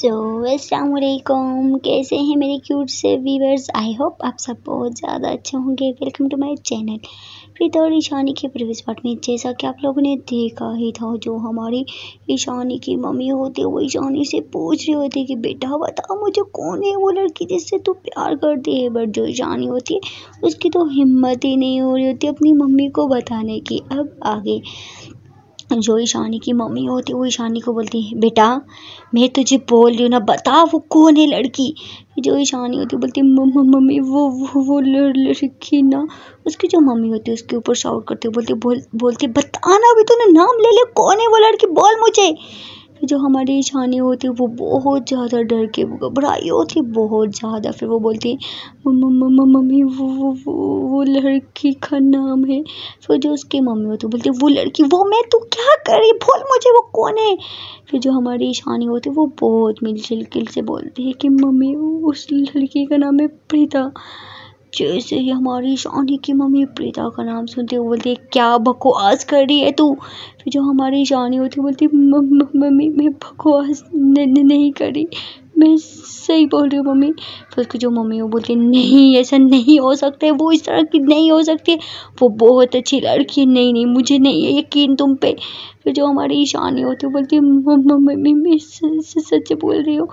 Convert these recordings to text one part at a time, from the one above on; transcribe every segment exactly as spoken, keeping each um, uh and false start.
सो अस्सलाम वालेकुम, कैसे हैं मेरे क्यूट से व्यूअर्स। आई होप आप सब बहुत ज़्यादा अच्छे होंगे। Welcome to my channel. Preet और ईशानी के प्रीवियस पार्ट में जैसा कि आप लोगों ने देखा ही था, जो हमारी ईशानी की मम्मी होती है वो ईशानी से पूछ रही होती है कि बेटा बता मुझे कौन है वो लड़की जिससे तू प्यार करती है। बट जो ईशानी होती है उसकी तो हिम्मत ही नहीं हो रही होती अपनी मम्मी को बताने की। अब आगे जो ईशानी की मम्मी होती है वो ईशानी को बोलती है बेटा मैं तुझे बोल रही हूँ ना, बता वो कौन है लड़की। जो ईशानी होती है बोलती है मम्मी वो वो वो लड़की ना। उसकी जो मम्मी होती है उसके ऊपर शाउट करती है, बोलती बोल बोलती बता ना, अभी तूने नाम ले ले, कौन है वो लड़की बोल मुझे। जो हमारी ईशानी होती है वो बहुत ज़्यादा डर के घबराई होती है बहुत ज़्यादा। फिर वो बोलती है मम्मी वो वो वो वो लड़की का नाम है। फिर जो उसकी मम्मी होती है बोलती है वो लड़की वो मैं, तू क्या करी बोल मुझे वो कौन है। फिर जो हमारी ईशानी होती है वो बहुत मिलजुल से बोलती है कि मम्मी उस लड़की का नाम है प्रीता। जैसे ही हमारी ईशानी की मम्मी प्रीता का नाम सुनते वो बोलती है क्या बकवास कर रही है तू। फिर जो हमारी ईशानी होती है बोलती मम्मी मैं बकवास नहीं करी, मैं सही बोल रही हूँ मम्मी। फिर उसकी जो मम्मी वो बोलती है नहीं ऐसा नहीं हो सकता है, वो इस तरह की नहीं हो सकती, वो बहुत अच्छी लड़की है, नहीं नहीं मुझे नहीं है यकीन तुम पे। फिर जो हमारी ईशानी होती है बोलती है मम्मी मैं सच बोल रही हूँ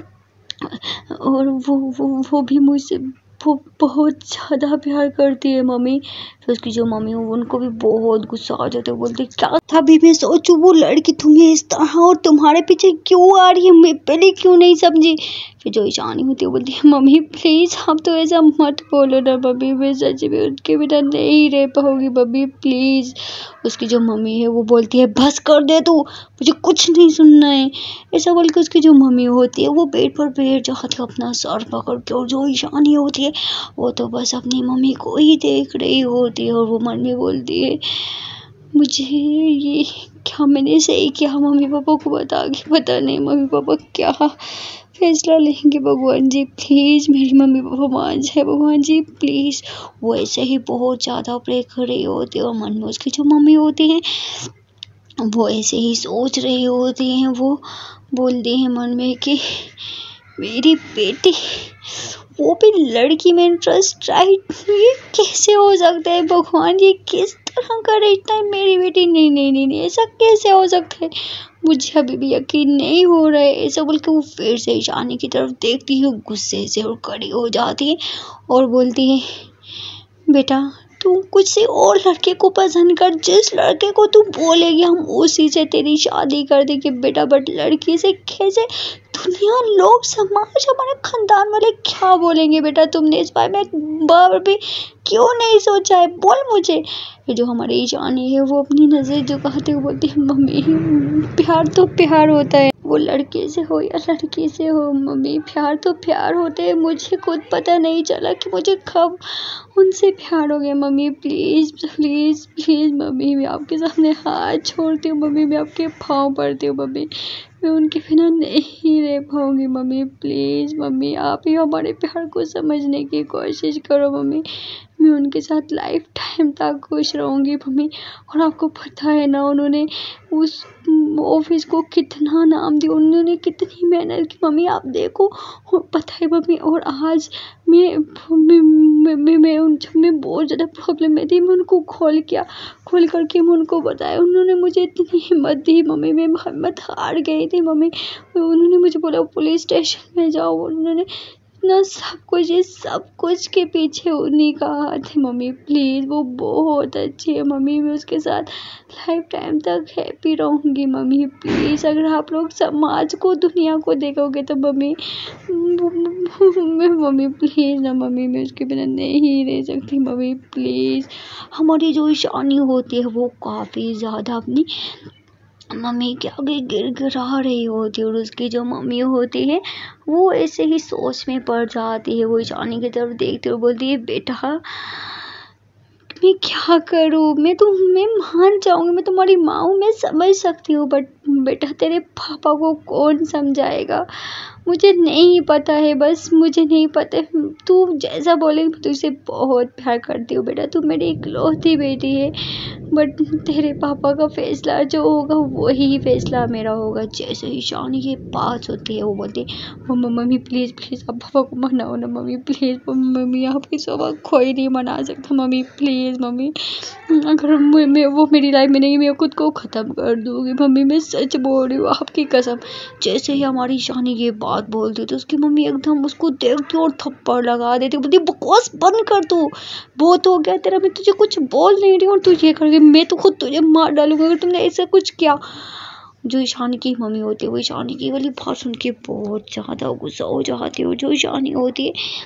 और वो वो वो भी मुझसे वो बहुत ज़्यादा प्यार करती है मम्मी। फिर उसकी जो मम्मी हो उनको भी बहुत गुस्सा आ जाता है, बोलती क्या था अभी मैं सोचूं वो लड़की तुम्हें इस तरह और तुम्हारे पीछे क्यों आ रही है, मैं पहले क्यों नहीं समझी। फिर जो ईशानी होती है बोलती है मम्मी प्लीज़ आप तो ऐसा मत बोलो ना मम्मी, मैं सच में उनके बिना नहीं रह पाऊंगी मम्मी प्लीज़। उसकी जो मम्मी है वो बोलती है बस कर दे तू, मुझे कुछ नहीं सुनना है। ऐसा बोल के उसकी जो मम्मी होती है वो बेड पर बैठ जाती है अपना सर पकड़ के, और जो ईशानी होती है वो तो बस अपनी मम्मी को ही देख रही होती है। और वो मन में बोलती है मुझे ये क्या मैंने सही किया, मम्मी पापा को बता के पता नहीं मम्मी पापा क्या फैसला लेंगे। भगवान जी प्लीज़ मेरी मम्मी पापा मान जाए, भगवान जी प्लीज़। वो ऐसे ही बहुत ज़्यादा प्रे कर रही होती है और मन में उसकी जो मम्मी होती है वो ऐसे ही सोच रही होती हैं। वो बोलती हैं मन में कि मेरी बेटी वो भी लड़की में इंटरेस्ट राइट, ये कैसे हो सकता है भगवान जी, किस तरह का रिश्ता है मेरी बेटी, नहीं नहीं नहीं नहीं ऐसा कैसे हो सकता है, मुझे अभी भी यकीन नहीं हो रहा है। ऐसा बोल के वो फिर से ईशानी की तरफ देखती है गुस्से से और खड़ी हो जाती है और बोलती है बेटा तू कुछ से और लड़के को पसंद कर, जिस लड़के को तू बोलेगी हम उसी से तेरी शादी कर देंगे बेटा, बट लड़की से कैसे, दुनिया लोग समाज हमारे खानदान वाले क्या बोलेंगे बेटा, तुमने इस बारे में बार भी क्यों नहीं सोचा है बोल मुझे। ये जो हमारी ईशानी है वो अपनी नज़र झुकाते हुए बोलती है मम्मी प्यार तो प्यार होता है, वो लड़के से हो या लड़की से हो मम्मी प्यार तो प्यार होते हैं, मुझे खुद पता नहीं चला कि मुझे कब उनसे प्यार हो गया mummy please please please mummy मैं आपके सामने हाथ छोड़ती हूँ मम्मी, मैं आपके पाँव पड़ती हूँ मम्मी, मैं उनके बिना नहीं रह पाऊँगी मम्मी प्लीज़ मम्मी आप ही हमारे प्यार को समझने की कोशिश करो मम्मी, मैं उनके साथ लाइफ टाइम तक खुश रहूँगी मम्मी। और आपको पता है ना उन्होंने उस ऑफिस को कितना नाम दिया, उन्होंने कितनी मेहनत की मम्मी आप देखो, और पता है मम्मी। और आज मैं मैं मैं, मैं उन जब मैं बहुत ज़्यादा प्रॉब्लम में थी मैं उनको खोल किया खोल करके मैं उनको बताया, उन्होंने मुझे इतनी हिम्मत दी मम्मी, मैं हिम्मत हार गई थी मम्मी। उन्होंने मुझे बोला पुलिस स्टेशन में जाओ, उन्होंने इतना सब कुछ, इस सब कुछ के पीछे उन्हीं का हाथ है मम्मी प्लीज़, वो बहुत अच्छी है मम्मी, मैं उसके साथ लाइफ टाइम तक हैप्पी रहूँगी मम्मी प्लीज़। अगर आप लोग समाज को दुनिया को देखोगे तो मम्मी मम्मी प्लीज़ ना मम्मी, मैं उसके बिना नहीं रह सकती मम्मी प्लीज़। हमारी जो ईशानी होती है वो काफ़ी ज़्यादा अपनी मम्मी के आगे गिर गिरा रही होती है और उसकी जो मम्मी होती है वो ऐसे ही सोच में पड़ जाती है। वो ईशानी की तरफ देखती है और बोलती है बेटा मैं क्या करूँ, मैं तो मैं मान जाऊँगी, मैं तुम्हारी माँ हूँ, मैं समझ सकती हूँ, बट बेटा तेरे पापा को कौन समझाएगा, मुझे नहीं पता है, बस मुझे नहीं पता। तू जैसा बोले, मैं तुझसे बहुत प्यार करती हूँ बेटा, तू मेरी इकलौती बेटी है। बट तेरे पापा का फैसला जो होगा वही फैसला मेरा होगा। जैसे ही शानी के पास होती है वो बोलती है मम्मी प्लीज़ प्लीज़ आप पापा को मनाओ ना मम्मी प्लीज़। मम्मी आपकी सबक कोई नहीं मना सकता मम्मी प्लीज़ मम्मी। अगर मैं वो मेरी लाइफ में नहीं, मैं खुद को ख़त्म कर दूँगी मम्मी, मैं सच बोल रही हूँ आपकी कसम। जैसे ही हमारी शानी ये बात बोलती तो उसकी मम्मी एकदम उसको देखती और थप्पड़ लगा देती, बोलती बकवास बंद कर तू, बहुत हो गया तेरा, मैं तुझे कुछ बोल नहीं रही हूँ और तू ये करके मैं तो खुद तुझे मार डालूंगा अगर तुमने ऐसा कुछ किया। जो ईशानी की मम्मी होती है वो ईशानी की वाली बात सुन के बहुत ज़्यादा गुस्सा हो जाती है। और जो ईशानी होती है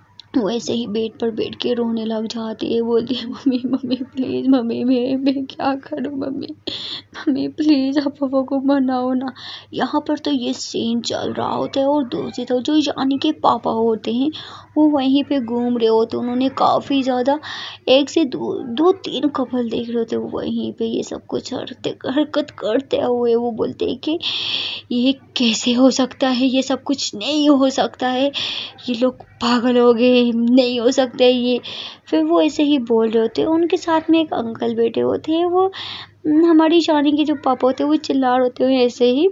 वो ऐसे ही बेड पर बैठ के रोने लग जाती है, बोलती है मम्मी मम्मी प्लीज़ मम्मी मैं मैं क्या करूँ मम्मी मम्मी प्लीज़ आप पापा को मनाओ ना। यहाँ पर तो ये सीन चल रहा होता है और दूसरी तरफ जो ईशानी के पापा होते हैं वो वहीं पे घूम रहे होते हैं। उन्होंने काफ़ी ज़्यादा एक से दो दो तीन कपल देख रहे होते, वहीं पे ये सब कुछ हरकत करते हुए वो बोलते हैं कि ये कैसे हो सकता है, ये सब कुछ नहीं हो सकता है, ये लोग पागल हो गए, नहीं हो सकते ये। फिर वो ऐसे ही बोल रहे होते हैं। उनके साथ में एक अंकल बैठे होते हैं, वो हमारी शानी के जो पापा होते हैं वो चिल्ला रहे होते हैं ऐसे ही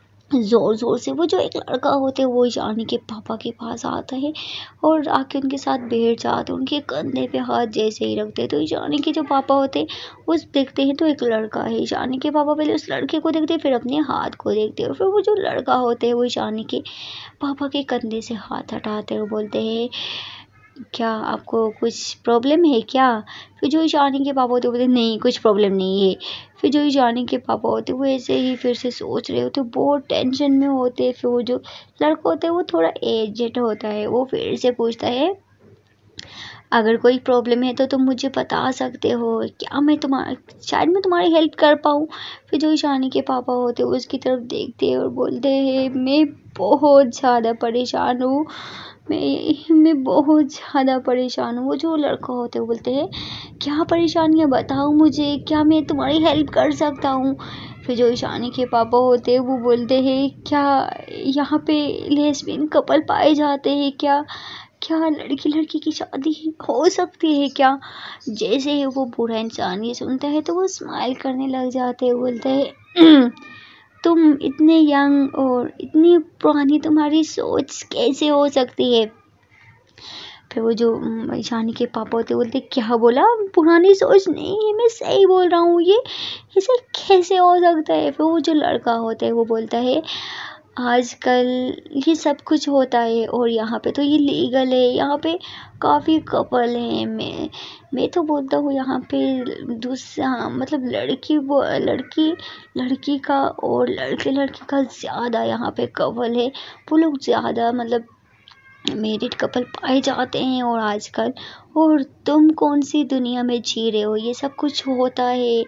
ज़ोर ज़ोर से। वो जो एक लड़का होता है वो ईशानी के पापा के पास आता है और आके उनके साथ बैठ जाते हैं, उनके कंधे पे हाथ जैसे ही रखते हैं। तो ईशानी के जो पापा होते हैं वो देखते हैं तो एक लड़का है। ईशानी के पापा पहले उस लड़के को देखते हैं, फिर अपने हाथ को देखते हैं, फिर वो जो लड़का होते हैं वो ईशानी के पापा के कंधे से हाथ हटाते हैं और बोलते हैं क्या आपको कुछ प्रॉब्लम है क्या। फिर जो ईशानी के पापा होते हैं बोलते नहीं कुछ प्रॉब्लम नहीं है। फिर जो ईशानी के पापा होते वो ऐसे ही फिर से सोच रहे होते, बहुत टेंशन में होते। फिर वो जो लड़का होता है वो थोड़ा एजेड होता है, वो फिर से पूछता है अगर कोई प्रॉब्लम है तो तुम मुझे बता सकते हो क्या, मैं तुम्हारा शायद मैं तुम्हारी हेल्प कर पाऊँ। फिर जो ईशानी के पापा होते हैं उसकी तरफ देखते हैं और बोलते हैं मैं बहुत ज़्यादा परेशान हूँ, मैं मैं बहुत ज़्यादा परेशान हूँ। वो जो लड़का होता है वो बोलते हैं क्या परेशानी है बताओ मुझे, क्या मैं तुम्हारी हेल्प कर सकता हूँ। फिर जो ईशानी के पापा होते हैं वो बोलते हैं क्या यहाँ पे लेस्बियन कपल पाए जाते हैं क्या, क्या लड़की लड़की की शादी हो सकती है क्या। जैसे ही वो बूढ़ा इंसान ये सुनता है तो वो स्माइल करने लग जाते हैं, बोलते हैं तुम इतने यंग और इतनी पुरानी तुम्हारी सोच कैसे हो सकती है। फिर वो जो ईशानी के पापा होते बोलते क्या बोला, पुरानी सोच नहीं है, मैं सही बोल रहा हूँ, ये इसे कैसे हो सकता है। फिर वो जो लड़का होता है वो बोलता है आजकल ये सब कुछ होता है और यहाँ पे तो ये लीगल है, यहाँ पे काफ़ी कपल हैं। मैं मैं तो बोलता हूँ यहाँ पे दूसरा मतलब लड़की वो लड़की लड़की का और लड़के लड़की का ज़्यादा यहाँ पे कपल है, वो लोग ज़्यादा मतलब मैरिड कपल पाए जाते हैं और आजकल। और तुम कौन सी दुनिया में जी रहे हो, ये सब कुछ होता है।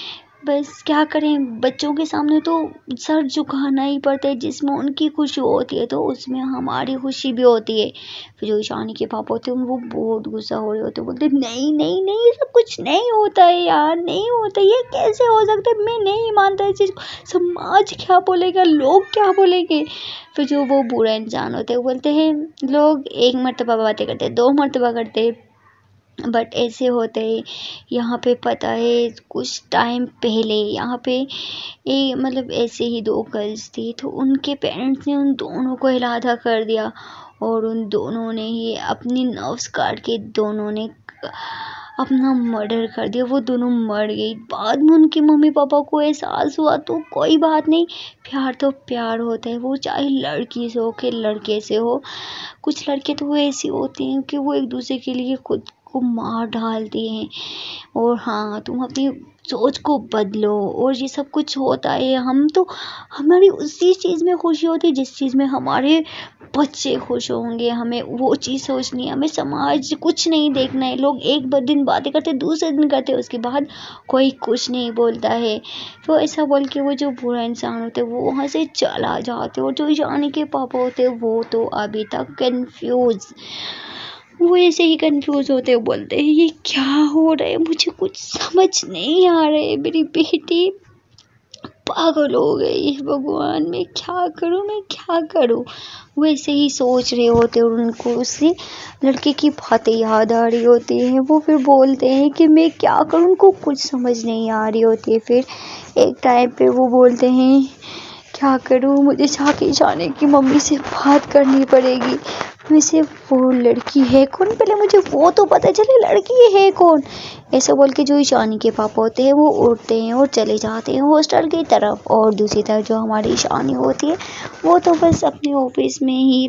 बस क्या करें, बच्चों के सामने तो सर झुकाना ही पड़ता है, जिसमें उनकी खुशी होती है तो उसमें हमारी खुशी भी होती है। फिर जो ईशानी के पापा होते हैं वो बहुत गुस्सा हो रहे होते, बोलते नहीं नहीं नहीं ये सब कुछ नहीं होता है यार, नहीं होता, ये कैसे हो सकता है, मैं नहीं मानता इस चीज़ को, समाज क्या बोलेगा, लोग क्या बोलेंगे। फिर जो वो बुरा इंसान होते हैं वो बोलते हैं लोग एक मरतबा बातें करते हैं, दो मरतबा करते हैं, बट ऐसे होते हैं। यहाँ पे पता है कुछ टाइम पहले यहाँ पे ए मतलब ऐसे ही दो गर्ल्स थी तो उनके पेरेंट्स ने उन दोनों को इलादा कर दिया और उन दोनों ने ही अपनी नर्व्स काट के दोनों ने अपना मर्डर कर दिया, वो दोनों मर गई। बाद में उनके मम्मी पापा को एहसास हुआ तो कोई बात नहीं, प्यार तो प्यार होता है, वो चाहे लड़की से हो कि लड़के से हो। कुछ लड़के तो वो ऐसी होते हैं कि वो एक दूसरे के लिए खुद को मार डालते हैं। और हाँ तुम अपनी सोच को बदलो और ये सब कुछ होता है। हम तो हमारी उसी चीज़ में खुशी होती है जिस चीज़ में हमारे बच्चे खुश होंगे, हमें वो चीज़ सोचनी है, हमें समाज कुछ नहीं देखना है। लोग एक दिन बातें करते दूसरे दिन करते उसके बाद कोई कुछ नहीं बोलता है। तो ऐसा बोल के वो जो बुरा इंसान होते वो वहाँ से चला जाते और जो ईशानी के पापा होते वो तो अभी तक कंफ्यूज, वो ऐसे ही कंफ्यूज होते बोलते हैं ये क्या हो रहा है, मुझे कुछ समझ नहीं आ रहा है, मेरी बेटी पागल हो गई, भगवान मैं क्या करूं, मैं क्या करूं। वैसे ही सोच रहे होते और उनको उसी लड़के की बातें याद आ रही होती है। वो फिर बोलते हैं कि मैं क्या करूं, उनको कुछ समझ नहीं आ रही होती है। फिर एक टाइम पे वो बोलते हैं क्या करूं, मुझे जाके जाने की मम्मी से बात करनी पड़ेगी। वैसे वो लड़की है कौन, पहले मुझे वो तो पता चले लड़की है कौन। ऐसा बोल के जो ईशानी के पापा होते हैं वो उठते हैं और चले जाते हैं हॉस्टल की तरफ। और दूसरी तरफ जो हमारी ईशानी होती है वो तो बस अपने ऑफिस में ही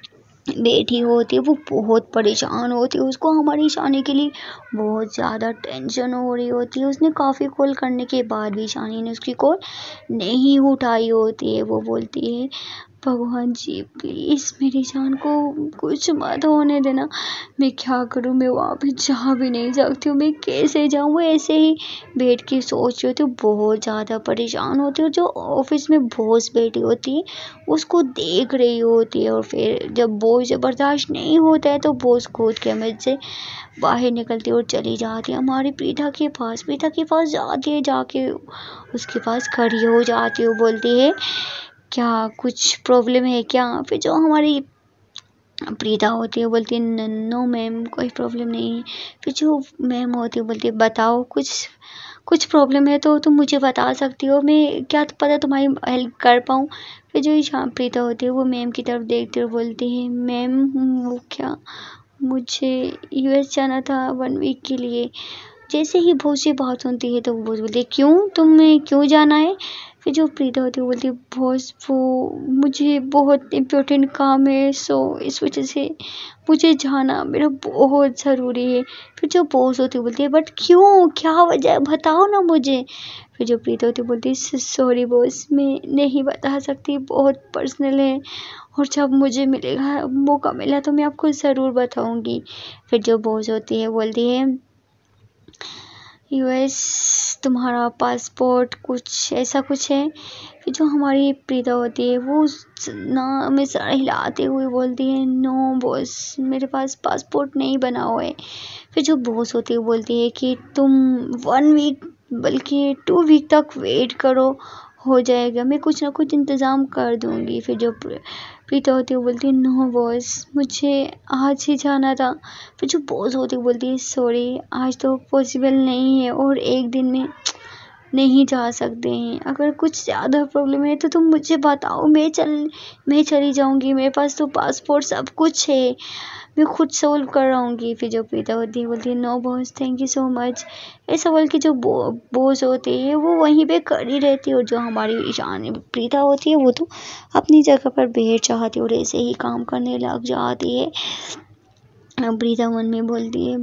बैठी होती है। वो बहुत परेशान होती है, उसको हमारी ईशानी के लिए बहुत ज़्यादा टेंशन हो रही होती है। उसने काफ़ी कॉल करने के बाद भी ईशानी ने उसकी कॉल नहीं उठाई होती है। वो बोलती है भगवान जी प्लीज़ मेरी जान को कुछ मत होने देना। मैं क्या करूं, मैं वहाँ पे जा भी नहीं सकती हूँ, मैं कैसे जाऊँ। वो ऐसे ही बैठ के सोच रही होती है, बहुत ज़्यादा परेशान होती है। जो ऑफिस में बॉस बैठी होती है उसको देख रही होती है। और फिर जब बॉस से बर्दाश्त नहीं होता है तो बॉस खुद कैमरे से बाहर निकलती है और चली जाती है हमारी प्रीता के पास। प्रीता के पास जाती है, जाके उसके पास खड़ी हो जाती है। वो बोलती है क्या कुछ प्रॉब्लम है क्या। फिर जो हमारी प्रीता होती है बोलती है नो मैम कोई प्रॉब्लम नहीं है। फिर जो मैम होती है बोलती है बताओ कुछ कुछ प्रॉब्लम है तो तुम मुझे बता सकती हो, मैं क्या पता तुम्हारी हेल्प कर पाऊँ। फिर जो शाम प्रीता होती है वो मैम की तरफ देखती है और बोलती है मैम वो क्या मुझे यूएस जाना था वन वीक के लिए। जैसे ही बहुत सी बात सुनती है तो वो बोलती है क्यों तुम्हें क्यों जाना है। फिर जो प्रीता होती है वो बोलती है बॉस वो मुझे बहुत इम्पोर्टेंट काम है, सो इस वजह से मुझे जाना मेरा बहुत ज़रूरी है। फिर जो बॉस होती है बोलती है बट क्यों क्या वजह है बताओ ना मुझे। फिर जो प्रीता होती है बोलती है सॉरी बॉस मैं नहीं बता सकती, बहुत पर्सनल है और जब मुझे मिलेगा मौका मिला तो मैं आपको ज़रूर बताऊंगी। फिर जो बॉस होती है बोलती है यूएस तुम्हारा पासपोर्ट कुछ ऐसा कुछ है। फिर जो हमारी प्रीता होती है वो ना में सर हिलाते हुए बोलती है नो बॉस मेरे पास पासपोर्ट नहीं बना हुआ है। फिर जो बॉस होती है बोलती है कि तुम वन वीक बल्कि टू वीक तक वेट करो हो जाएगा, मैं कुछ ना कुछ इंतज़ाम कर दूंगी। फिर जो प्रीता होती है बोलती है नो बॉस मुझे आज ही जाना था। फिर जो बॉस होती है बोलती है सॉरी आज तो पॉसिबल नहीं है और एक दिन में नहीं जा सकते हैं, अगर कुछ ज़्यादा प्रॉब्लम है तो तुम मुझे बताओ मैं चल मैं चली जाऊंगी, मेरे पास तो पासपोर्ट सब कुछ है, मैं खुद सॉल्व कर आऊँगी। फिर जो प्रीता होती है बोलती है no boss thank you so much. ऐसा बोल के जो बो, बॉस होती है वो वहीं पे खड़ी रहती है और जो हमारी ईशान प्रीता होती है वो तो अपनी जगह पर बैठ जाती है और ऐसे ही काम करने लग जाती है। प्रीता मन में बोलती है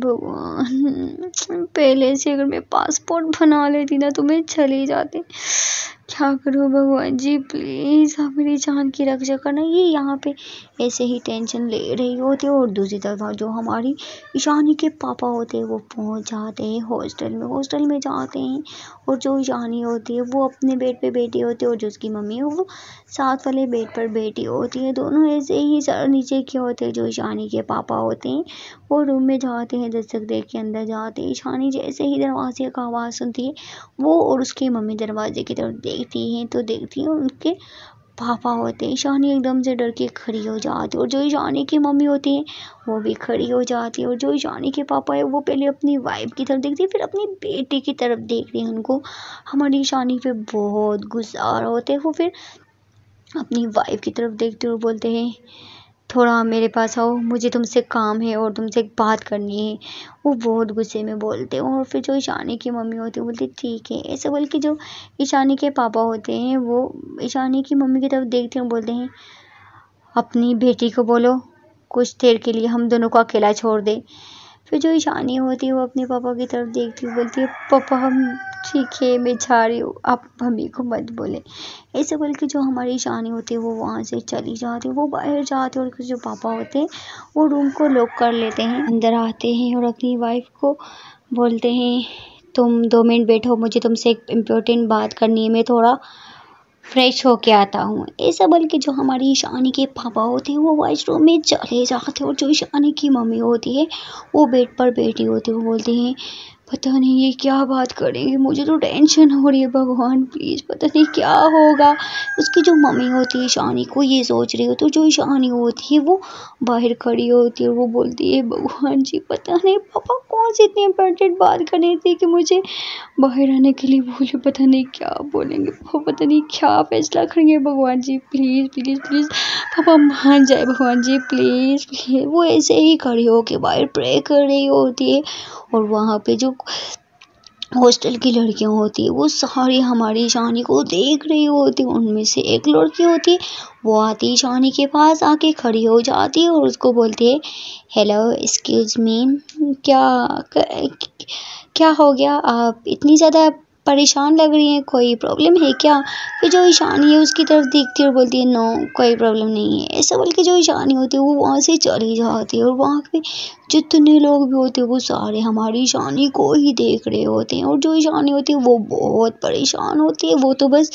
भगवान पहले से अगर मैं पासपोर्ट बना लेती ना तो मैं चली जाती, क्या करूँ भगवान जी प्लीज़ आप मेरी जान की रक्षा करना। ये यहाँ पे ऐसे ही टेंशन ले रही होती है और दूसरी तरफ जो हमारी ईशानी के पापा होते हैं वो पहुँच जाते हैं हॉस्टल में। हॉस्टल में जाते हैं और जो ईशानी होती है वो अपने बेड पे बैठी होती है और जो उसकी मम्मी है वो साथ वाले बेड पर बैठी होती है। दोनों ऐसे ही सर नीचे के होते हैं। जो ईशानी के पापा होते हैं वो रूम में जाते हैं, दस्तक दे के अंदर जाते हैं। ईशानी जैसे ही दरवाजे का आवाज़ सुनती है वो और उसकी मम्मी दरवाजे की तरफ देखती हैं तो देखती हैं उनके पापा होते हैं। ईशानी एकदम से डर के खड़ी हो जाती है और जो ईशानी की मम्मी होती है वो भी खड़ी हो जाती है और जो ईशानी के पापा है वो पहले अपनी वाइफ की तरफ देखती है फिर अपनी बेटी की तरफ देखती है। उनको हमारी ईशानी पे बहुत गुस्सा आ रहा होता है। वो फिर अपनी वाइफ की तरफ देखते हुए बोलते हैं थोड़ा मेरे पास आओ, मुझे तुमसे काम है और तुमसे एक बात करनी है। वो बहुत गुस्से में बोलते हैं और फिर जो ईशानी की मम्मी होती है बोलती ठीक है। ऐसे बोल के जो ईशानी के पापा होते हैं वो ईशानी की मम्मी की तरफ देखते हैं बोलते हैं अपनी बेटी को बोलो कुछ देर के लिए हम दोनों को अकेला छोड़ दे। फिर जो ईशानी होती है वो अपने पापा की तरफ देखती है बोलती है पापा हम ठीक है मैं जा रही हूँ आप मम्मी को मत बोले। ऐसे बोल के जो हमारी ईशानी होती है वो वहाँ से चली जाती है, वो बाहर जाती है और जो पापा होते हैं वो रूम को लॉक कर लेते हैं। अंदर आते हैं और अपनी वाइफ को बोलते हैं तुम दो मिनट बैठो मुझे तुमसे एक इम्पोर्टेंट बात करनी है, मैं थोड़ा फ्रेश होके आता हूँ। ऐसा बोल के जो हमारी ईशानी के पापा होते हैं वो वॉशरूम में चले जाते हैं और जो ईशानी की मम्मी होती है वो बेड पर बैठी होती है वो बोलती हैं पता नहीं ये क्या बात करेंगे, मुझे तो टेंशन हो रही है। भगवान प्लीज़, पता नहीं क्या होगा। उसकी जो मम्मी होती है ईशानी को ये सोच रही होती है, जो ईशानी होती है वो बाहर खड़ी होती है और वो बोलती है भगवान जी पता नहीं पापा कौन सी इतनी इम्पोर्टेंट बात करनी थी कि मुझे बाहर आने के लिए बोले, पता नहीं क्या बोलेंगे, पता नहीं क्या फैसला करेंगे। भगवान जी प्लीज़ प्लीज़ प्लीज़ पापा मान जाए, भगवान जी प्लीज़ प्लीज़। वो ऐसे ही खड़ी होके बाहर प्रे कर रही होती है और वहाँ पे जो हॉस्टल की लड़कियां होती है वो सारी हमारी ईशानी को देख रही होती है। उनमें से एक लड़की होती है वो आती ईशानी के पास आके खड़ी हो जाती है और उसको बोलती है हेलो एक्सक्यूज मी, क्या क्या हो गया, आप इतनी ज़्यादा परेशान लग रही हैं, कोई प्रॉब्लम है क्या। फिर जो ईशानी है उसकी तरफ देखती है और बोलती है नो कोई प्रॉब्लम नहीं है। ऐसा बोल के जो ईशानी होती है वो वहाँ से चली जाती है और वहाँ पे जितने लोग भी होते हैं वो सारे हमारी ईशानी को ही देख रहे होते हैं। और जो ईशानी होती है वो बहुत परेशान होती है, वो तो बस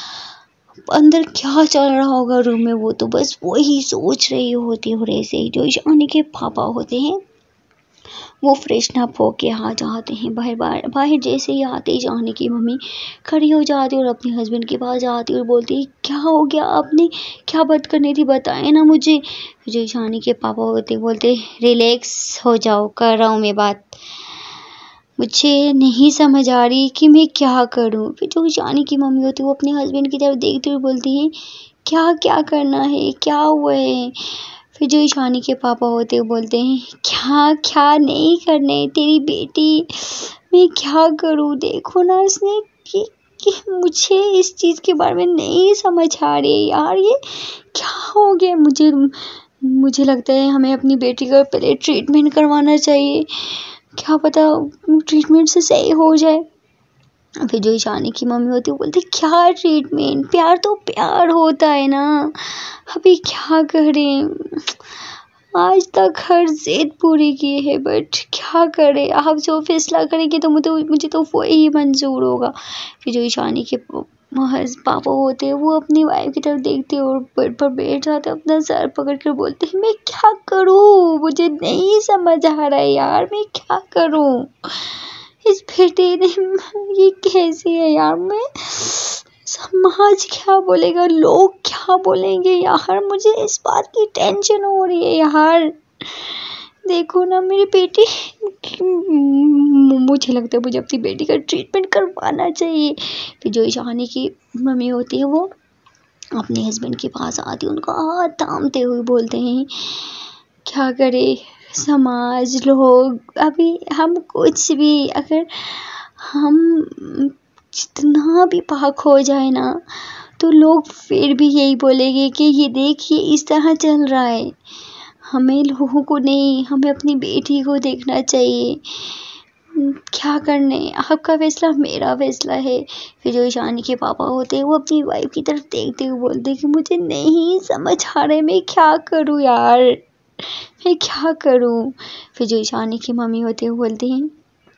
अंदर क्या चल रहा होगा रूम में वो तो बस वही सोच रही होती है। और ऐसे ही जो ईशानी के पापा होते हैं वो फ्रेशन अप होके आ जाते हैं बाहर। बाहर बाहर जैसे ही आते ही ईशानी की मम्मी खड़ी हो जाती है और अपने हस्बैंड के पास जाती है और बोलती है क्या हो गया, आपने क्या बात करनी थी बताएं ना मुझे। जो ईशानी के पापा होते बोलते रिलैक्स हो जाओ, कर रहा हूँ मैं बात, मुझे नहीं समझ आ रही कि मैं क्या करूँ। फिर जो ईशानी की मम्मी होती है वो अपने हस्बैंड की तरफ देखते हुए बोलती है क्या क्या करना है, क्या हुआ है। फिर जो ईशानी के पापा होते हैं बोलते हैं क्या क्या नहीं करने, तेरी बेटी मैं क्या करूँ, देखो ना इसने कि, कि मुझे इस चीज़ के बारे में नहीं समझ आ रही यार, ये क्या हो गया। मुझे मुझे लगता है हमें अपनी बेटी का पहले ट्रीटमेंट करवाना चाहिए, क्या पता ट्रीटमेंट से सही हो जाए। फिर जो ईशानी की मम्मी होती है वो बोलती क्या ट्रीटमेंट, प्यार तो प्यार होता है ना, अभी क्या करें, आज तक हर जिद पूरी की है बट क्या करें, आप जो फैसला करेंगे तो मुझे मुझे तो वही मंजूर होगा। फिर जो ईशानी के पापा होते हैं वो अपनी वाइफ की तरफ देखते हैं और बेड पर बैठ जाते हैं, अपना सर पकड़ कर बोलते हैं मैं क्या करूं, मुझे नहीं समझ आ रहा है यार, मैं क्या करूं, इस बेटे ने ये कैसी है यार, मैं समाज क्या बोलेगा, लोग क्या बोलेंगे यार, मुझे इस बात की टेंशन हो रही है यार। देखो ना मेरी बेटी, मुझे लगता है मुझे अपनी बेटी का ट्रीटमेंट करवाना चाहिए। फिर जो ईशानी की मम्मी होती है वो अपने हस्बैंड के पास आती है, उनको हाथ थामते हुए बोलते हैं क्या करे समाज, लोग, अभी हम कुछ भी, अगर हम जितना भी पाक हो जाए ना तो लोग फिर भी यही बोलेंगे कि ये देखिए इस तरह चल रहा है। हमें लोगों को नहीं, हमें अपनी बेटी को देखना चाहिए, क्या करने, आपका फैसला मेरा फैसला है। फिर जो ईशानी के पापा होते हैं वो अपनी वाइफ की तरफ देखते हुए बोलते हैं कि मुझे नहीं समझ आ रहा है, मैं क्या करूँ यार, मैं क्या करूँ। फिर जो ईशानी की मम्मी होते हैं वो बोलते हैं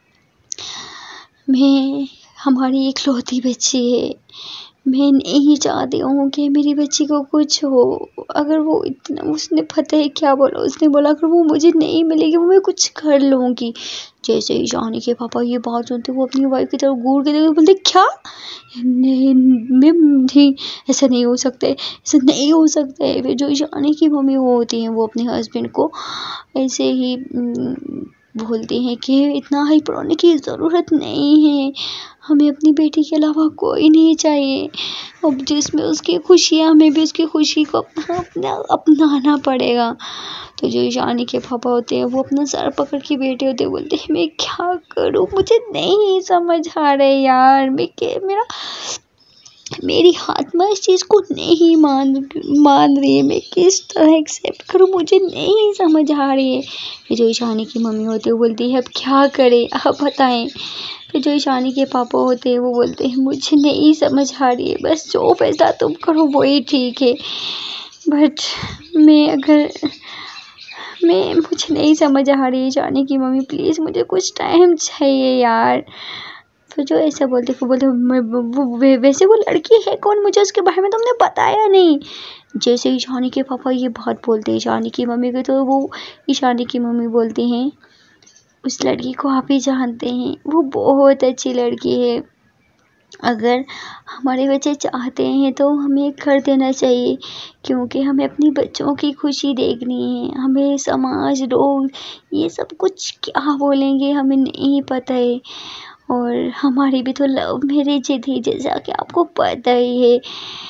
मैं, हमारी इकलौती बच्ची है, मैं नहीं चाहती हूँ कि मेरी बच्ची को कुछ हो। अगर वो इतना, उसने पता है क्या बोला, उसने बोला अगर वो मुझे नहीं मिलेगी वो मैं कुछ कर लूँगी। जैसे ईशानी के पापा ये बात सुनते वो अपनी वाइफ की तरफ घूर के देखते बोलते क्या, नहीं मैं नहीं, ऐसा नहीं हो सकता है, ऐसा नहीं हो सकता है। फिर जो ईशानी की मम्मी होती हैं वो अपने हस्बैंड को ऐसे ही बोलते हैं कि इतना हाइपर होने की ज़रूरत नहीं है, हमें अपनी बेटी के अलावा कोई नहीं चाहिए, अब जिसमें उसकी खुशी है हमें भी उसकी खुशी को अपना अपना अपनाना पड़ेगा। तो जो ईशानी के पापा होते हैं वो अपना सर पकड़ के बैठे होते हैं, बोलते हैं मैं क्या करूँ, मुझे नहीं समझ आ रहा है यार, मैं क्या, मेरा मेरी आत्मा इस चीज़ को नहीं मान मान रही है, मैं किस तरह एक्सेप्ट करूँ, मुझे नहीं समझ आ रही है। फिर जो ईशानी की मम्मी होती है वो बोलती है अब क्या करें आप बताएं। फिर जो ईशानी के पापा होते हैं वो बोलते हैं मुझे नहीं समझ आ रही है, बस जो फैसला तुम करो वही ठीक है, बट मैं अगर मैं मुझे नहीं समझ आ रही है ईशानी की मम्मी, प्लीज़ मुझे कुछ टाइम चाहिए यार। फिर जो ऐसा बोलते फिर बोलते वो वैसे वो लड़की है कौन, मुझे उसके बारे में तुमने बताया नहीं। जैसे ईशानी के पापा ये बात बोलते हैं ईशानी की मम्मी को तो वो ईशानी की मम्मी बोलती हैं उस लड़की को आप ही जानते हैं, वो बहुत अच्छी लड़की है। अगर हमारे बच्चे चाहते हैं तो हमें कर देना चाहिए, क्योंकि हमें अपनी बच्चों की खुशी देखनी है। हमें समाज, लोग ये सब कुछ क्या बोलेंगे हमें नहीं पता है। और हमारी भी तो लव मैरिज थी, जैसा कि आपको पता ही है।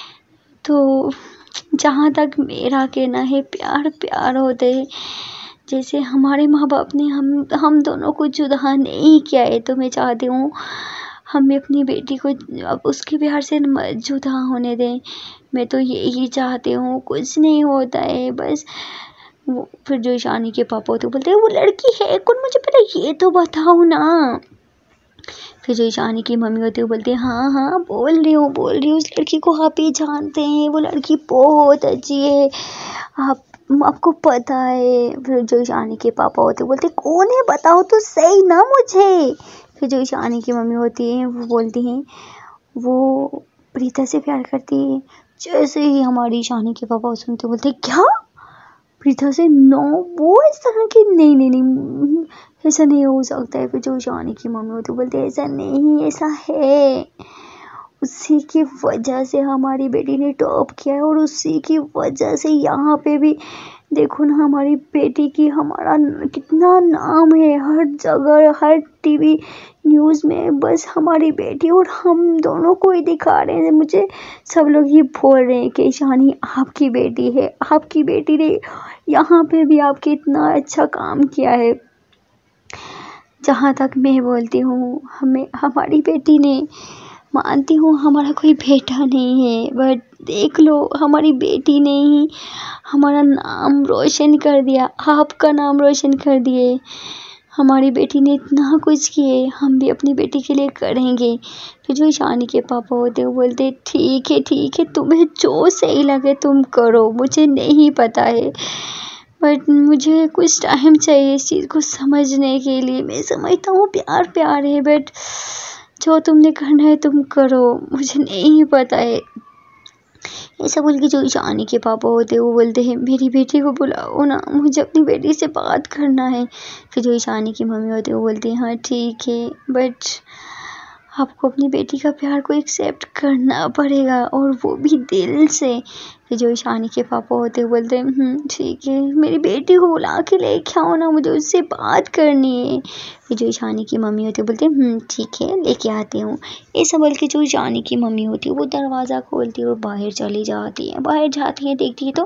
तो जहाँ तक मेरा कहना है, प्यार प्यार होते हैं। जैसे हमारे माँ बाप ने हम हम दोनों को जुदा नहीं किया है, तो मैं चाहती हूँ हम भी अपनी बेटी को अब उसके प्यार से मत जुदा होने दें। मैं तो यही चाहती हूँ, कुछ नहीं होता है बस। वो फिर जो ईशानी के पापा होते बोलते हैं वो लड़की है कौन, मुझे पहले ये तो बताओ ना। फिर जो ईशानी की मम्मी होती है वो बोलती है हाँ हाँ बोल रही हूँ बोल रही हूँ उस लड़की को आप ही जानते हैं, वो लड़की बहुत अच्छी है, आप आपको पता है। फिर जो ईशानी के पापा होते बोलते कौन है बताओ तो सही ना मुझे। फिर जो ईशानी की मम्मी होती है वो बोलती हैं वो प्रीता से प्यार करती है। जैसे ही हमारी ईशानी के पापा सुनते बोलते क्या प्रीता से, नो वो इस तरह की, नहीं नहीं नहीं ऐसा नहीं हो सकता है। फिर जो ईशानी की मम्मी होती बोलते ऐसा नहीं ऐसा है, उसी की वजह से हमारी बेटी ने टॉप किया है और उसी की वजह से यहाँ पे भी देखो ना हमारी बेटी की हमारा कितना नाम है, हर जगह हर टीवी न्यूज़ में बस हमारी बेटी और हम दोनों को ही दिखा रहे हैं। मुझे सब लोग ये बोल रहे हैं कि ईशानी आपकी बेटी है, आपकी बेटी ने यहाँ पे भी आपके इतना अच्छा काम किया है। जहाँ तक मैं बोलती हूँ, हमें हमारी बेटी ने, मानती हूँ हमारा कोई बेटा नहीं है, बट देख लो हमारी बेटी ने ही हमारा नाम रोशन कर दिया, आपका नाम रोशन कर दिए। हमारी बेटी ने इतना कुछ किए, हम भी अपनी बेटी के लिए करेंगे। फिर जो ईशानी के पापा होते वो बोलते ठीक है ठीक है तुम्हें जो सही लगे तुम करो, मुझे नहीं पता है बट मुझे कुछ टाइम चाहिए इस चीज़ को समझने के लिए। मैं समझता हूँ प्यार प्यार है, बट जो तुमने करना है तुम करो, मुझे नहीं पता है। ऐसा बोल के जो ईशानी के पापा होते हैं वो बोलते हैं मेरी बेटी को बुलाओ ना, मुझे अपनी बेटी से बात करना है। फिर जो ईशानी की मम्मी होती है वो बोलती है हाँ ठीक है, बट आपको अपनी बेटी का प्यार को एक्सेप्ट करना पड़ेगा और वो भी दिल से। फिर जो ईशानी के पापा होते हैं बोलते हैं ठीक है, मेरी बेटी को बुला के लेके आओ ना, मुझे उससे बात करनी है। फिर जो ईशानी की मम्मी होती है बोलते हैं ठीक है लेके आती हूँ। ऐसा बोल के जो ईशानी की मम्मी होती है वो दरवाज़ा खोलती है और बाहर चली जाती है। बाहर जाती है, देखती है तो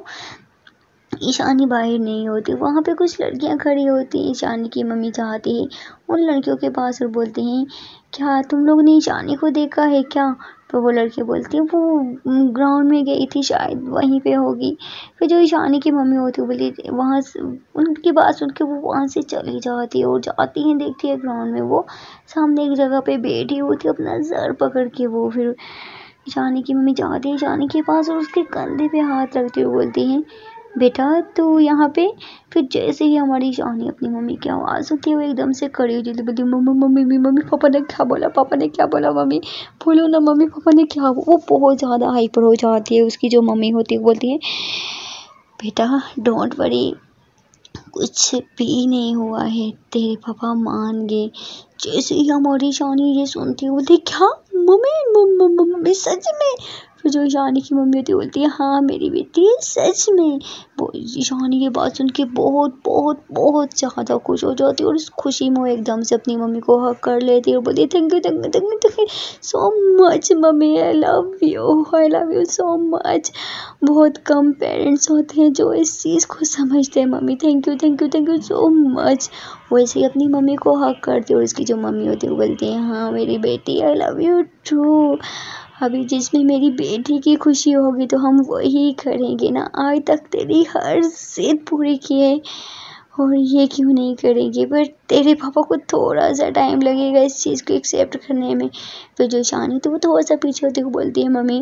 ईशानी बाहर नहीं होती, वहाँ पे कुछ लड़कियाँ खड़ी होती हैं। ईशानी की मम्मी जाती है उन लड़कियों के पास और बोलती हैं क्या तुम लोग ने ईशानी को देखा है क्या? तो वो लड़की बोलती है वो ग्राउंड में गई थी, शायद वहीं पे होगी। फिर जो ईशानी की मम्मी होती है बोली वहाँ से, उनकी बात सुन के वो वहाँ से चली जाती है और जाती है, देखती है ग्राउंड में वो सामने एक जगह पे बैठी होती है अपना सर पकड़ के। वो फिर ईशानी की मम्मी जाती है ईशानी के पास और उसके कंधे पे हाथ रखती हुए बोलती हैं बेटा तू यहाँ पे। फिर जैसे ही हमारी ईशानी अपनी मम्मी की आवाज़ होती है वो एकदम से खड़ी हो जाती है, बोलती mummy mummy mummy mummy papa ने क्या बोला पापा ने क्या बोला मम्मी बोलो ना मम्मी पापा ने क्या। वो बहुत ज़्यादा हाइपर हो जाती है। उसकी जो मम्मी होती है बोलती है बेटा डोंट वरी, कुछ भी नहीं हुआ है, तेरे पापा मान गए। जैसे ही हमारी ईशानी ये सुनती है बोलती क्या मम्मी मम्मी सच में? फिर जो ईशानी की मम्मी होती है बोलती है हाँ मेरी बेटी सच में। वो ईशानी की बात सुन के बहुत बहुत बहुत ज़्यादा खुश हो जाती है और इस खुशी में एकदम से अपनी मम्मी को हक कर लेती है और बोलती है thank you thank you thank you thank you so much mummy, I love you I love you so much. बहुत कम पेरेंट्स होते हैं जो इस चीज़ को समझते हैं। Mummy thank you thank you thank you so much. वैसे ही अपनी मम्मी को हक करती है और इसकी जो मम्मी होती है वो बोलती है हाँ मेरी बेटी आई लव यू टू। अभी जिसमें मेरी बेटी की खुशी होगी तो हम वही करेंगे ना, आज तक तेरी हर जिद पूरी की है और ये क्यों नहीं करेंगे, बट तेरे पापा को थोड़ा सा टाइम लगेगा इस चीज़ को एक्सेप्ट करने में। फिर जो ईशानी तो वो थोड़ा सा पीछे होती है बोलती है mummy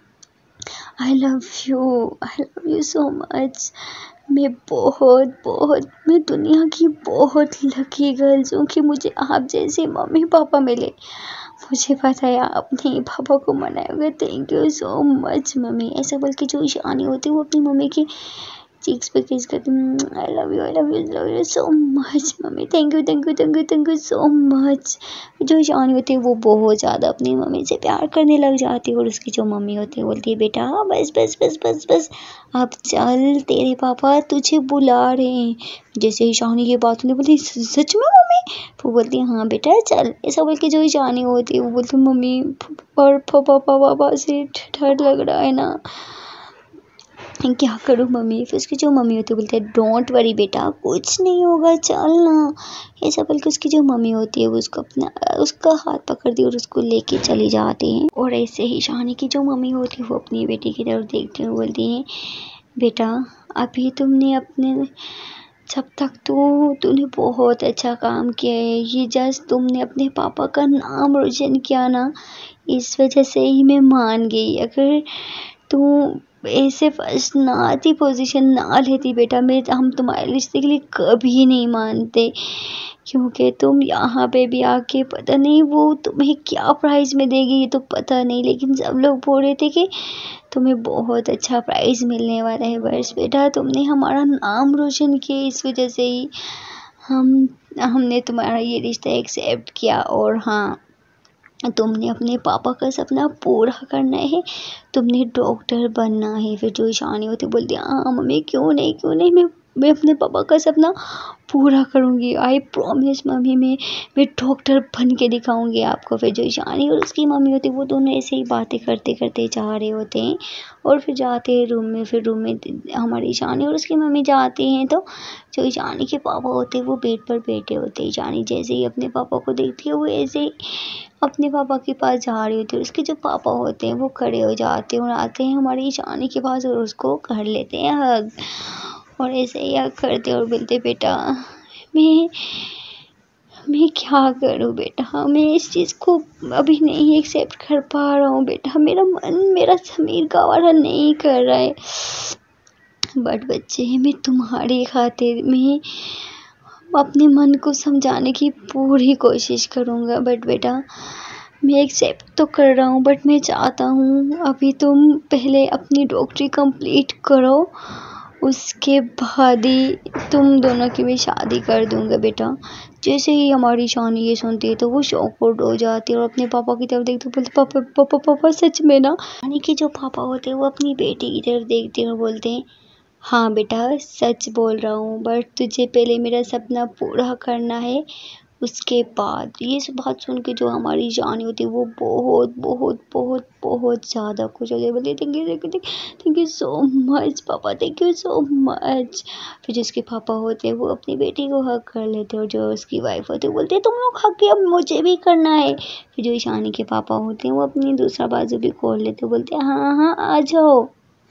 I love you I love you so much. मैं बहुत बहुत मैं दुनिया की बहुत लकी गर्ल्स हूँ कि मुझे आप जैसे मम्मी पापा मिले। मुझे पता है आप नहीं पापा को मनाओगे, thank you so much mummy. ऐसा बोल के जो ईशानी होती है वो अपनी मम्मी की चीक्स पे किस करती हूँ। I love you I love you love you so much mummy, thank you thank you thank you thank you so much. जो ईशानी होती है वो बहुत ज़्यादा अपनी मम्मी से प्यार करने लग जाती है और उसकी जो मम्मी होती है बोलती है बेटा बस बस बस बस बस अब चल, तेरे पापा तुझे बुला रहे हैं। जैसे ईशानी ये बात नहीं बोलती सच में मम्मी, वो बोलती है हाँ बेटा चल। ऐसा बोल के जो ईशानी होती है वो बोलती है मम्मी पर पापा पापा से डर लग रहा है ना, क्या करूँ मम्मी। फिर उसकी जो मम्मी होती है बोलती है डोंट वरी बेटा कुछ नहीं होगा चल ना। ऐसा बोल के उसकी जो मम्मी होती है वो उसको अपना उसका हाथ पकड़ती है और उसको लेके चली जाती हैं। और ऐसे ही ईशानी की जो मम्मी होती है वो अपनी बेटी की तरफ देखती हुए बोलती है बेटा अभी तुमने अपने जब तक तो तूने बहुत अच्छा काम किया है, ये जस्ट तुमने अपने पापा का नाम रोशन किया ना, इस वजह से ही मैं मान गई। अगर तू ऐसे फर्स्ट ना आती पोजीशन ना लेती बेटा, मैं हम तुम्हारे रिश्ते के लिए कभी नहीं मानते, क्योंकि तुम यहाँ पे भी आके पता नहीं वो तुम्हें क्या प्राइज़ में देगी ये तो पता नहीं, लेकिन सब लोग बोल रहे थे कि तुम्हें बहुत अच्छा प्राइज़ मिलने वाला है। बस बेटा तुमने हमारा नाम रोशन किया, इस वजह से ही हम हमने तुम्हारा ये रिश्ता एक्सेप्ट किया। और हाँ तुमने अपने पापा का सपना पूरा करना है, तुमने डॉक्टर बनना है। फिर जो ईशानी होती बोलती है हाँ मम्मी क्यों नहीं क्यों नहीं मैं मैं अपने पापा का सपना पूरा करूँगी, आई प्रॉमिस मम्मी मैं मैं डॉक्टर बन के दिखाऊँगी आपको। फिर जो ईशानी और उसकी मम्मी होती है वो दोनों ऐसे ही बातें करते करते जा रहे होते हैं और फिर जाते हैं रूम में। फिर रूम में हमारी ईशानी और उसकी मम्मी जाती हैं तो जो ईशानी के पापा होते हैं वो बेड पर बैठे होते हैं। ईशानी जैसे ही अपने पापा को देखती है वो ऐसे ही अपने पापा के पास जा रही होती है। उसके जो पापा होते हैं वो खड़े हो जाते हैं और आते हैं हमारी ईशानी के पास और उसको कर लेते हैं हग। और ऐसे ही हग करते और बोलते बेटा मैं मैं क्या करूँ बेटा, मैं इस चीज़ को अभी नहीं एक्सेप्ट कर पा रहा हूँ बेटा, मेरा मन मेरा समीर गवारा नहीं कर रहा है। बट बच्चे मैं तुम्हारी खातिर मैं अपने मन को समझाने की पूरी कोशिश करूँगा। बट बेटा मैं एक्सेप्ट तो कर रहा हूँ बट मैं चाहता हूँ अभी तुम पहले अपनी डॉक्टरी कंप्लीट करो, उसके बाद ही तुम दोनों की भी शादी कर दूँगा बेटा। जैसे ही हमारी ईशानी ये सुनती है तो वो शॉकआउट हो जाती है और अपने पापा की तरफ देखते बोलते पापा पापा पापा सच में ना। यानी कि जो पापा होते हैं वो अपनी बेटी की तरफ देखते हैं और बोलते हैं हाँ बेटा सच बोल रहा हूँ, बट तुझे पहले मेरा सपना पूरा करना है, उसके बाद। ये सब बात सुन के जो हमारी ईशानी होती है वो बहुत बहुत बहुत बहुत ज़्यादा खुश हो जाती है, बोलती thank you thank you thank you so much papa, thank you so much. फिर जिसके पापा होते हैं वो अपनी बेटी को हक कर लेते हैं और जो उसकी वाइफ होती है बोलते हैं तुम लोग हक अब मुझे भी करना है। फिर जो ईशानी के पापा होते हैं वो अपनी दूसरा बाजू भी खोल लेते हैं, बोलते हैं हाँ हाँ आ जाओ।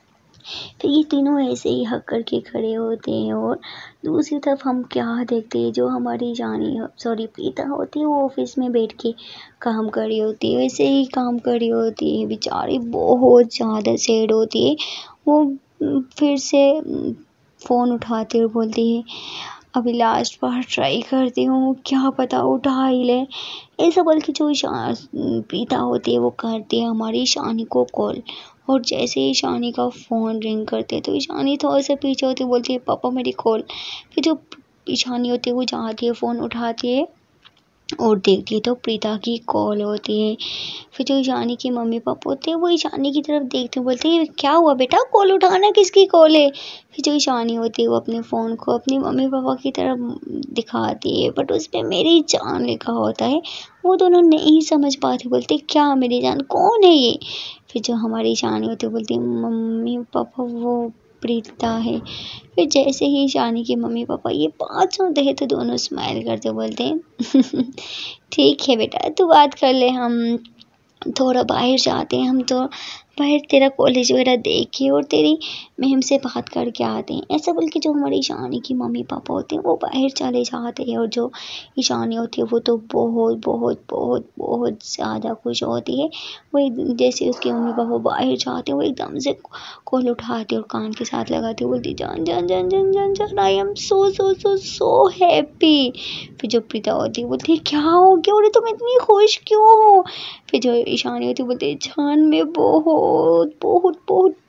तो ये तीनों ऐसे ही हक करके खड़े होते हैं और दूसरी तरफ हम क्या देखते हैं, जो हमारी जानी सॉरी प्रीता होती है वो ऑफिस में बैठ के काम कर रही होती है, वैसे ही काम कर रही होती है, बेचारी बहुत ज़्यादा सैड होती है। वो फिर से फ़ोन उठाती और बोलती है अभी लास्ट बार ट्राई करती हूँ, क्या पता उठा ही ले। ऐसा बोल के जो प्रीता होती है वो करती है हमारी ईशानी को कॉल, और जैसे ही ईशानी का फ़ोन रिंग करते तो ईशानी थोड़ा सा पीछे होती बोलती है पापा मेरी कॉल। फिर जो ईशानी होती है वो जाती है फ़ोन उठाती है और देखती है तो प्रीता की कॉल होती है। फिर जो ईशानी के मम्मी पापा होते हैं वो ईशानी की तरफ देखते हैं, बोलते हैं क्या हुआ बेटा कॉल उठाना, किसकी कॉल है। फिर जो ईशानी होती है वो अपने फ़ोन को अपनी मम्मी पापा की तरफ दिखाती है बट उस पर मेरी जान लिखा होता है। वो दोनों नहीं समझ पाते, बोलते क्या मेरी जान कौन है ये। फिर जो हमारी ईशानी होती है बोलती है मम्मी पापा वो प्रीता है। फिर जैसे ही ईशानी के मम्मी पापा ये बात सुनते हैं तो दोनों स्माइल करते बोलते हैं ठीक है बेटा तू बात कर ले, हम थोड़ा बाहर जाते हैं, हम तो बाहर तेरा कॉलेज वगैरह देख के और तेरी मैम से बात करके आते हैं। ऐसा बोल के जो हमारी ईशानी की मम्मी पापा होते हैं वो बाहर चले जाते हैं और जो ईशानी होती है वो तो बहुत बहुत बहुत बहुत ज़्यादा खुश होती है। वो जैसे उसके मम्मी पापा बाहर जाते हैं वो एकदम से कॉल उठाती है और कान के साथ लगाती है, बोलती जान जान जान जान जान जान I am so so so so happy. फिर जो प्रीता होती है बोलती है क्या हो गया और तुम इतनी खुश क्यों हो। फिर जो ईशानी होती है बोलती है जान मैं बहुत बहुत बहुत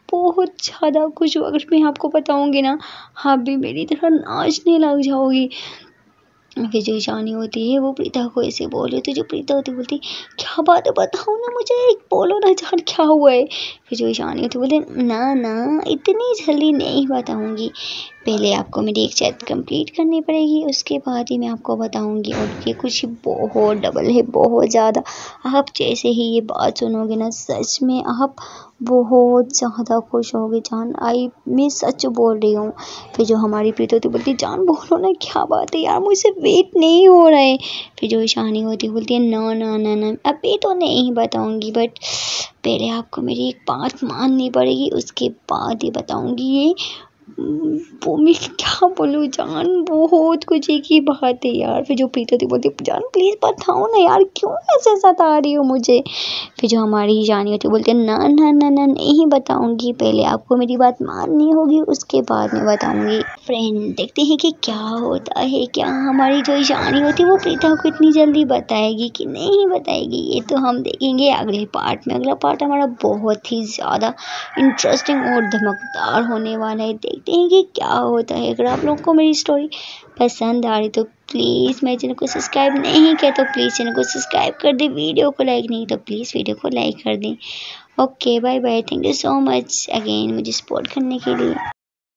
बहुत ज़्यादा खुश हूँ। अगर मैं आपको बताऊँगी ना, आप भी मेरी तरह नाचने लग जाओगी। फिर जो ईशानी होती है वो प्रीता को ऐसे बोल रही, तो जो प्रीता होती बोलती क्या बात है, बताओ ना मुझे, बोलो ना जान क्या हुआ है। फिर जो ईशानी होती बोलते ना ना इतनी जल्दी नहीं बताऊंगी, पहले आपको मेरी एक चैट कंप्लीट करनी पड़ेगी, उसके बाद ही मैं आपको बताऊंगी। और ये खुशी बहुत डबल है, बहुत ज़्यादा। आप जैसे ही ये बात सुनोगे ना, सच में आप बहुत ज़्यादा खुश होगे जान, आई मैं सच बोल रही हूँ। फिर जो हमारी प्रीत होती बोलती जान बोलो ना क्या बात है यार, मुझसे वेट नहीं हो रहा है। फिर जो ईशानी होती बोलती है ना ना ना ना अभी तो नहीं बताऊंगी, बट पहले आपको मेरी एक बात माननी पड़ेगी, उसके बाद ही बताऊंगी। ये वो मैं क्या बोलूँ जान, बहुत कुछ एक ही बात है यार। फिर जो प्रीत होती बोलती जान प्लीज़ बताओ ना यार, क्यों ऐसे सता रही हो मुझे। फिर जो हमारी जानी होती बोलते ना ना ना ना नहीं बताऊंगी, पहले आपको मेरी बात माननी होगी, उसके बाद मैं बताऊंगी। फ्रेंड देखते हैं कि क्या होता है, क्या हमारी जो जानी होती है वो प्रीता को इतनी जल्दी बताएगी कि नहीं बताएगी, ये तो हम देखेंगे अगले पार्ट में। अगला पार्ट हमारा बहुत ही ज़्यादा इंटरेस्टिंग और धमाकेदार होने वाला है, देखते हैं कि क्या होता है। अगर आप लोगों को मेरी स्टोरी पसंद आ रही तो प्लीज़ मेरे चैनल को सब्सक्राइब नहीं किया तो प्लीज़ चैनल को सब्सक्राइब कर दें, वीडियो को लाइक नहीं तो प्लीज़ वीडियो को लाइक कर दें। Okay bye bye, thank you so much again मुझे सपोर्ट करने के लिए।